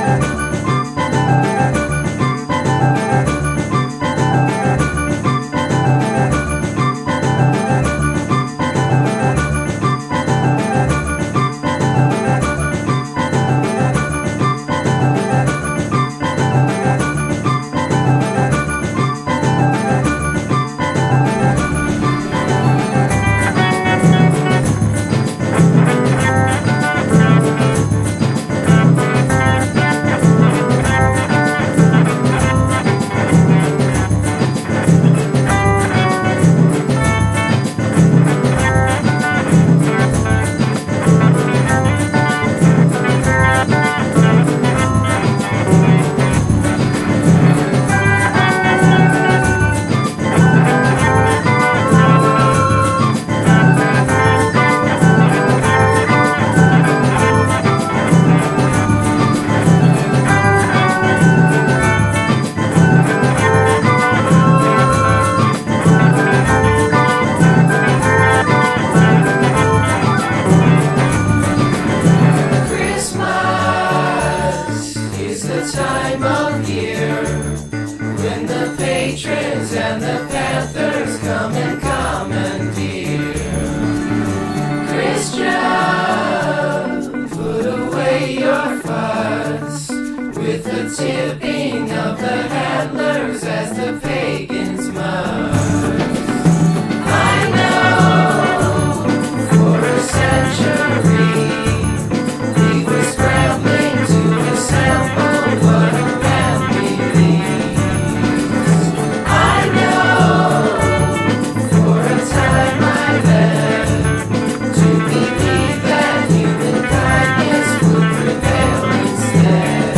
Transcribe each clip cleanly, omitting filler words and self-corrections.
Time of year when the patrons and the panthers come and commandeer. Christian, put away your fuss with the tipping of the handlers as the pagans must. I know for a century we were scrambling to assemble what a man believes. I know for a time I led to believe that human kindness would prevail instead.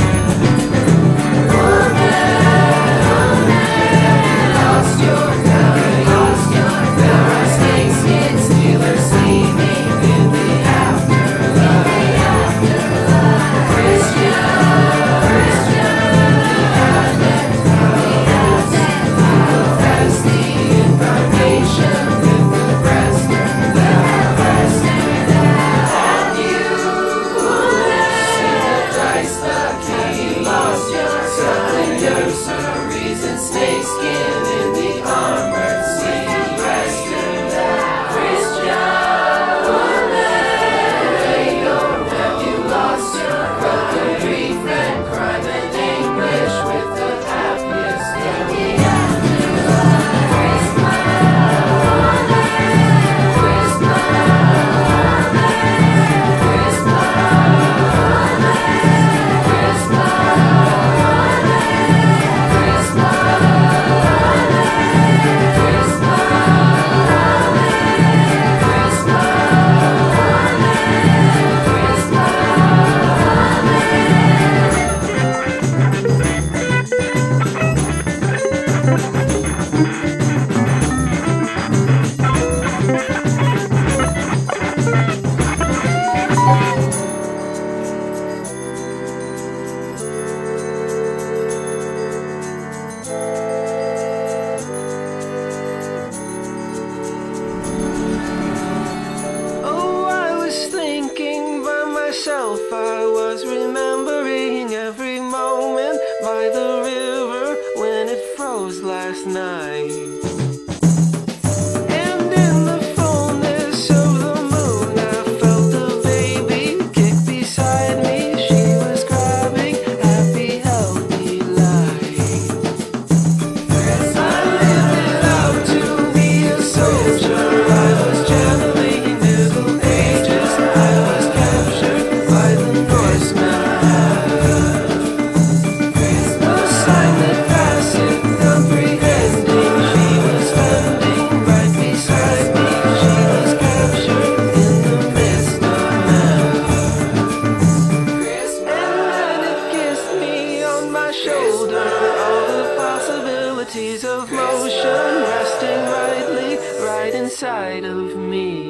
Woman, lost your kind. There are snakeskin stealers sleeping in the afterlife. Christian, snakeskin in the armored sea. Christian, have you lost your brother, grief and crime and anguish with the happiest of the I was remembering every moment by the river when it froze last night. And in the fullness of the moon I felt a baby kick beside me. She was grabbing happy, healthy life. I lived it out to be a soldier. I was channeling middle ages. I was captured by the Norsemen. A silent, passive, comprehending. She was standing right beside me. She was captured in the mist of man. And then it kissed me on my shoulder. All the possibilities of motion resting rightly right inside of me.